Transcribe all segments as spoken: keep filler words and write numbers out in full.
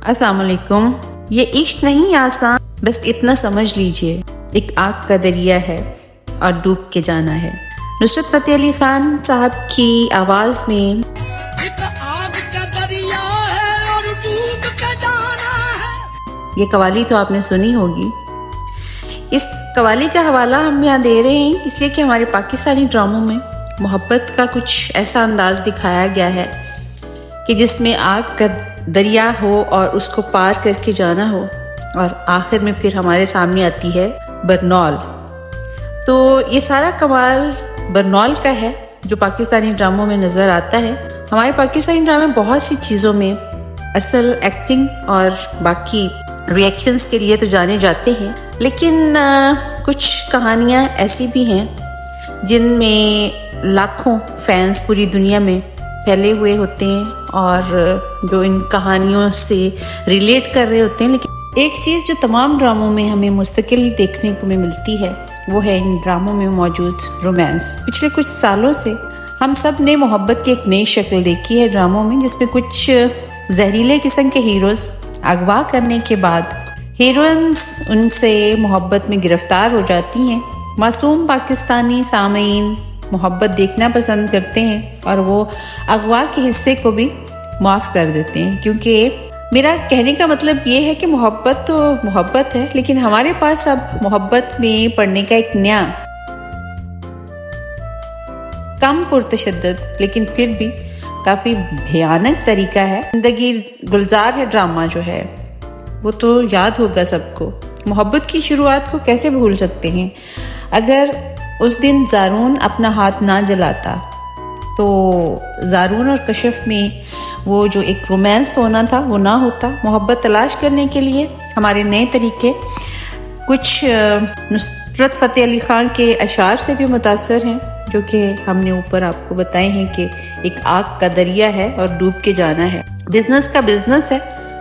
अस्सलाम वालेकुम। ये इश्क नहीं आसान, बस इतना समझ लीजिए, एक आग का दरिया है और डूब के जाना है। नुसरत फतेह अली खान साहब की आवाज में एक आग का दरिया है और डूब के जाना है। ये कवाली तो आपने सुनी होगी। इस कवाली का हवाला हम यहाँ दे रहे हैं इसलिए कि हमारे पाकिस्तानी ड्रामों में मोहब्बत का कुछ ऐसा अंदाज दिखाया गया है कि जिसमें आग का दरिया हो और उसको पार करके जाना हो, और आखिर में फिर हमारे सामने आती है बरनौल। तो ये सारा कमाल बरनौल का है जो पाकिस्तानी ड्रामों में नजर आता है। हमारे पाकिस्तानी ड्रामे बहुत सी चीजों में असल एक्टिंग और बाकी रिएक्शंस के लिए तो जाने जाते हैं, लेकिन आ, कुछ कहानियां ऐसी भी हैं जिनमें लाखों फैंस पूरी दुनिया में फैले हुए होते हैं और जो इन कहानियों से रिलेट कर रहे होते हैं। लेकिन एक चीज जो तमाम ड्रामों में हमें मुस्तकिल देखने को मिलती है वो है इन ड्रामों में मौजूद रोमांस। पिछले कुछ सालों से हम सब ने मोहब्बत की एक नई शक्ल देखी है ड्रामों में, जिसमें कुछ जहरीले किस्म के हीरोज अगवा करने के बाद हीरोइंस उनसे मोहब्बत में गिरफ्तार हो जाती हैं। मासूम पाकिस्तानी सामीन मोहब्बत देखना पसंद करते हैं और वो अगवा के हिस्से को भी माफ कर देते हैं, क्योंकि मेरा कहने का मतलब ये है कि मोहब्बत तो मोहब्बत है, लेकिन हमारे पास अब मोहब्बत में पढ़ने का एक नया कम पुरतशद्दद लेकिन फिर भी काफी भयानक तरीका है। जिंदगी गुलजार है ड्रामा जो है वो तो याद होगा सबको। मोहब्बत की शुरुआत को कैसे भूल सकते हैं? अगर उस दिन जारून अपना हाथ ना जलाता तो जारून और कशफ में वो जो एक रोमांस होना था वो ना होता। मोहब्बत तलाश करने के लिए हमारे नए तरीके कुछ नुसरत फतेह अली खान के अशार से भी मुतासर हैं, जो कि हमने ऊपर आपको बताए हैं कि एक आग का दरिया है और डूब के जाना है। बिजनेस का बिजनेस है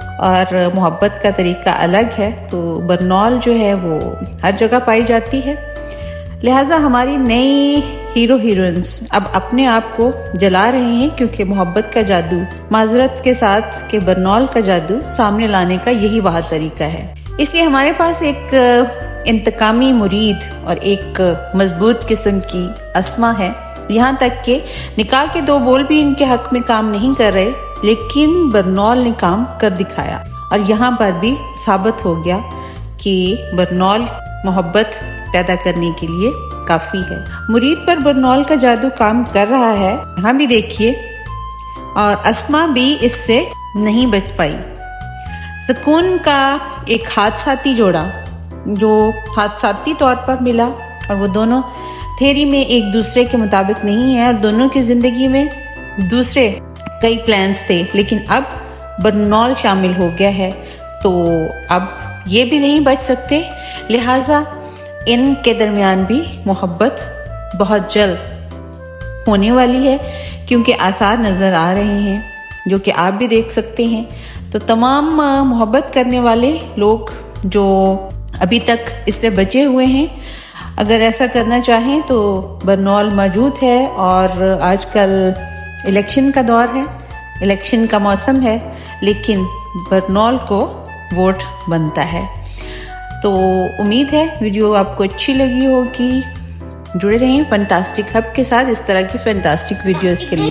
और मोहब्बत का तरीका अलग है। तो बरनौल जो है वो हर जगह पाई जाती है, लिहाजा हमारी नई हीरो हीरोइंस अब अपने आप को जला रहे हैं, क्योंकि मोहब्बत का जादू माजरत के साथ के बरनौल का जादू सामने लाने का यही वह तरीका है। इसलिए हमारे पास एक इंतकामी मुरीद और एक मजबूत किस्म की अस्मा है। यहाँ तक कि निकाह के दो बोल भी इनके हक में काम नहीं कर रहे, लेकिन बरनौल ने काम कर दिखाया और यहाँ पर भी साबित हो गया कि बरनौल मोहब्बत पैदा करने के लिए काफी है। मुरीद पर बरनौल का जादू काम कर रहा है, यहाँ भी देखिए, और अस्मा भी इससे नहीं बच पाई। सुकून का एक हादसाती जोड़ा जो हादसाती तौर पर मिला और वो दोनों थेरी में एक दूसरे के मुताबिक नहीं है और दोनों की जिंदगी में दूसरे कई प्लान्स थे, लेकिन अब बरनौल शामिल हो गया है तो अब ये भी नहीं बच सकते। लिहाजा इनके दरमियान भी मोहब्बत बहुत जल्द होने वाली है, क्योंकि आसार नजर आ रहे हैं जो कि आप भी देख सकते हैं। तो तमाम मोहब्बत करने वाले लोग जो अभी तक इससे बचे हुए हैं, अगर ऐसा करना चाहें तो बरनौल मौजूद है। और आजकल इलेक्शन का दौर है, इलेक्शन का मौसम है, लेकिन बरनौल को वोट बनता है। तो उम्मीद है वीडियो आपको अच्छी लगी होगी। जुड़े रहें फैंटास्टिक हब के साथ इस तरह की फैंटास्टिक वीडियोस के लिए।